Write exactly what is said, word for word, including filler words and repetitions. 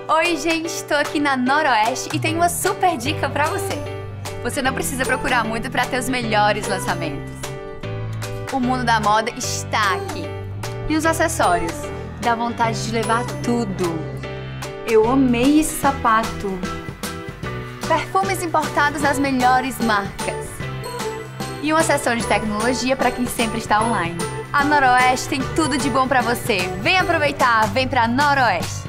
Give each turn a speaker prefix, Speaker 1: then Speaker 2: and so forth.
Speaker 1: Oi, gente, estou aqui na Noroeste e tenho uma super dica pra você. Você não precisa procurar muito para ter os melhores lançamentos. O mundo da moda está aqui. E os acessórios? Dá vontade de levar tudo. Eu amei esse sapato. Perfumes importados das melhores marcas. E um acessório de tecnologia para quem sempre está online. A Noroeste tem tudo de bom para você. Vem aproveitar, vem pra Noroeste.